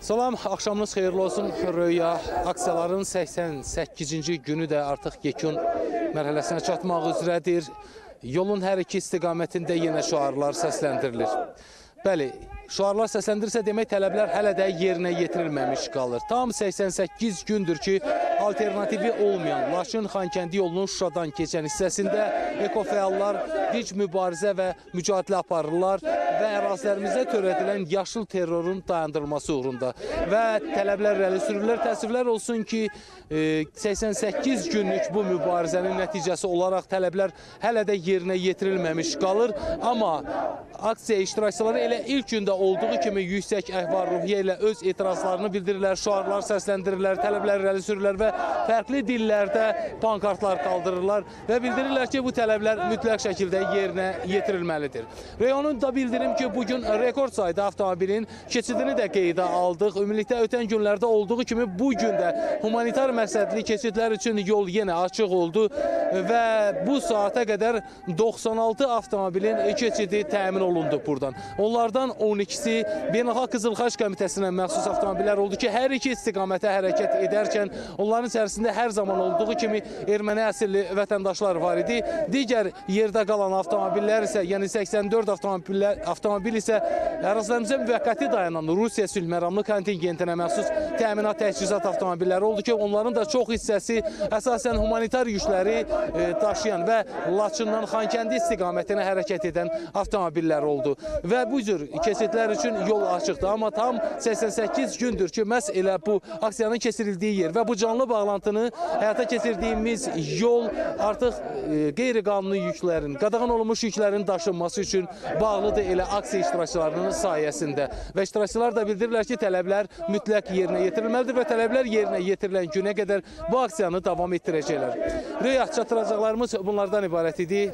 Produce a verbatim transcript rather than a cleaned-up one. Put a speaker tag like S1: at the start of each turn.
S1: Salam, axşamınız xeyirli olsun. Röya aksiyaların səksən səkkizinci günü də artıq yekun mərhələsinə çatmaq üzrədir. Yolun hər iki istiqamətində yenə şüarlar səsləndirilir. Bəli, şüarlar səsləndirirsə demək tələblər hələ də yerinə yetirilməmiş qalır. Tam səksən səkkiz gündür ki, alternativi olmayan Laçın-Xankəndi yolunun Şuşadan keçən hissəsində ekofəallar dinc mübarizə və mücadilə aparırlar və ərazilərimizdə törədilən yaşıl terrorun dayandırılması uğrunda və tələblər irəli sürürlər. Təəssüflər olsun ki, səksən səkkiz günlük bu mübarizənin nəticəsi olaraq tələblər hələ də yerinə yetirilməmiş qalır. Amma aksiya iştirakçıları elə ilk gündə olduğu kimi yüksək əhval-ruhiyyə ilə öz etirazlarını bildirirlər, şüarlar səsləndirirlər, tələblər irəli sürürlər və fərqli dillərdə pankartlar qaldırırlar və bildirirlər ki, bu tələblər mütləq şəkildə yerinə yetirilməlidir. Reyonun da bildirim ki, bugün rekord sayda avtomobilin keçidini də qeydə aldıq. Ümumilikdə ötən günlərdə olduğu kimi bu gün də humanitar məqsədli keçidlər üçün yol yenə açıq oldu və bu saata qədər doxsan altı avtomobilin keçidi təmin olundu buradan. Onlardan on ikisi Beynəlxalq Qızıl Xaç Komitəsinə məxsus avtomobillər oldu ki, hər iki istiqamətə hərəkət edərkən onların içərisində hər zaman olduğu kimi erməni əsilli vətəndaşlar var idi. Digər yerdə qalan avtomobillər isə, yəni səksən dörd avtomobil isə ərazilərimizdə müvəqqəti dayanan Rusiya sülh məramlı kontingentinə məxsus təminat təchizat avtomobilləri oldu ki, onların da çox hissəsi əsasən humanitar yükləri e, daşıyan və Laçından Xankəndi istiqamətinə hərəkət edən avtomobillər oldu. Və bu cür keçidlər üçün yol açıqdır. Amma tam səksən səkkiz gündür ki, məhz elə bu aksiyanın keçirildiyi yer və bu canlı bağlantını həyata keçirdiyimiz yol artıq e, qeyri-qanuni yüklərin, qadağan olunmuş yüklərin daşınması üçün bağlıdır elə aksiya iştirakçılarının sayəsində. Və iştirakçılar da bildirirlər ki, tələblər mütləq yerinə yetirilməlidir və tələblər yerinə yetirilən günə qədər bu aksiyanı davam etdirəcəklər. Röya çatdıracaqlarımız bunlardan ibarət idi.